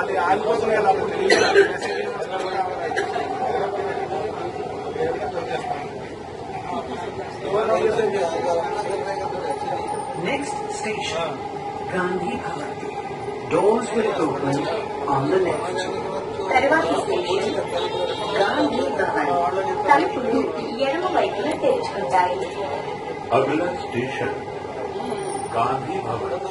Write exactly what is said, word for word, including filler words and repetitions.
Next station, Gandhi Bhavan. Doors will open on the left. తర్వాతి station Gandhi Bhavan. తలుపులు ఎడమ వైపున తెరుచుకుంటాయి. अगला स्टेशन गांधी भवन।